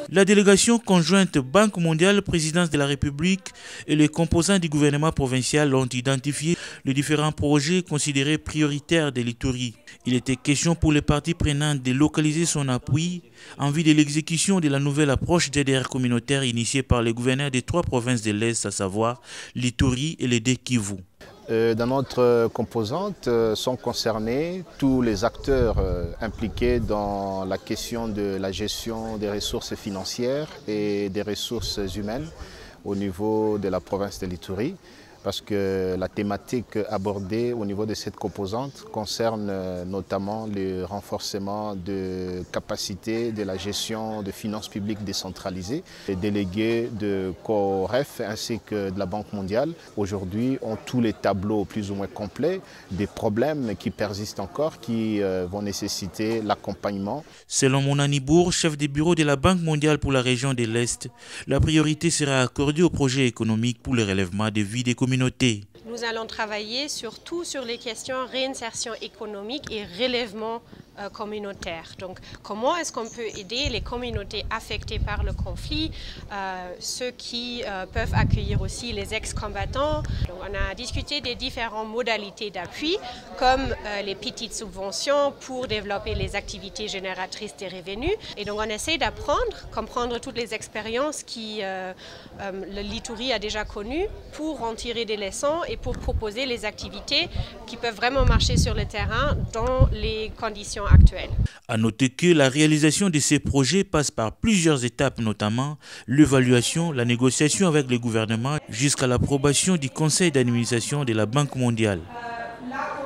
La délégation conjointe Banque mondiale, Présidence de la République et les composants du gouvernement provincial ont identifié les différents projets considérés prioritaires de l'Ituri. Il était question pour les parties prenantes de localiser son appui en vue de l'exécution de la nouvelle approche DDR communautaire initiée par les gouverneurs des 3 provinces de l'Est, à savoir l'Ituri et le Kivu. Dans notre composante sont concernés tous les acteurs impliqués dans la question de la gestion des ressources financières et des ressources humaines au niveau de la province de l'Ituri, parce que la thématique abordée au niveau de cette composante concerne notamment le renforcement de capacités de la gestion de finances publiques décentralisées. Les délégués de COREF ainsi que de la Banque mondiale aujourd'hui ont tous les tableaux plus ou moins complets des problèmes qui persistent encore, qui vont nécessiter l'accompagnement. Selon Monani Bourg, chef de bureau de la Banque mondiale pour la région de l'Est, la priorité sera accordée aux projets économiques pour le relèvement des vies des communautés. Nous allons travailler surtout sur les questions réinsertion économique et relèvement communautaire. Donc, comment est-ce qu'on peut aider les communautés affectées par le conflit, ceux qui peuvent accueillir aussi les ex-combattants. Donc, on a discuté des différentes modalités d'appui, comme les petites subventions pour développer les activités génératrices de revenus. Et donc, on essaie d'apprendre, comprendre toutes les expériences que l'Ituri a déjà connues pour en tirer des leçons et pour proposer les activités qui peuvent vraiment marcher sur le terrain dans les conditions actuelles. À noter que la réalisation de ces projets passe par plusieurs étapes, notamment l'évaluation, la négociation avec le gouvernement jusqu'à l'approbation du conseil d'administration de la Banque mondiale.